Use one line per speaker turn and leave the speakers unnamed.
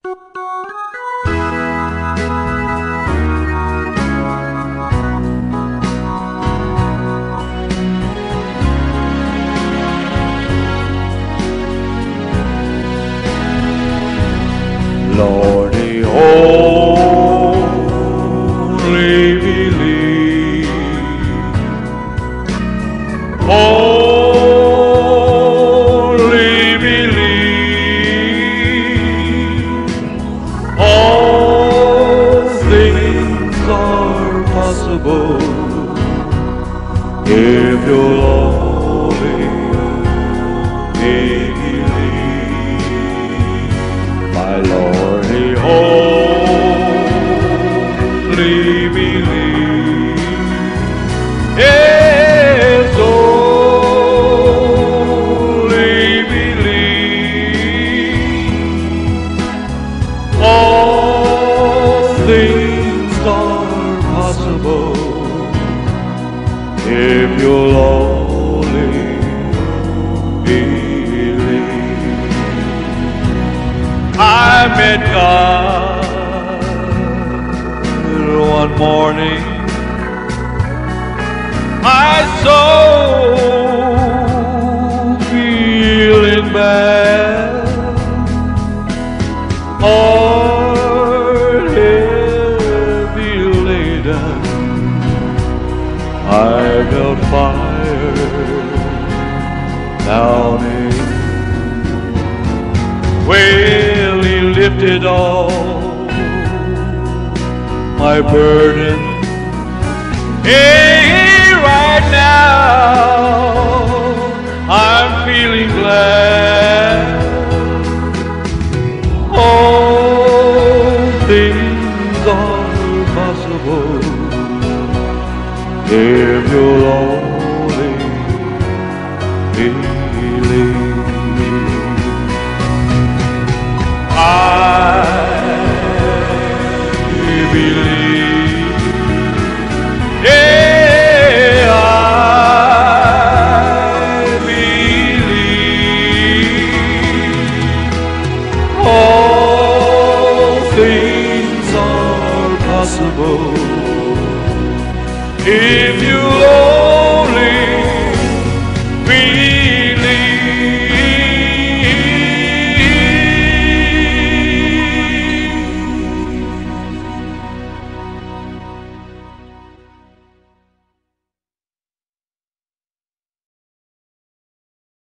Lordy, only believe, only believe. All things are possible if you'll only believe. My Lordy, only believe. Yes, only believe. All things are possible if you'll only believe. I met God one morning, my soul feeling bad, heart heavy laden. I felt fire down in. Well, He lifted all my burden. Hey, right now I'm feeling glad. All things are possible if you'll only believe. I believe, yeah, I believe. All things are possible if you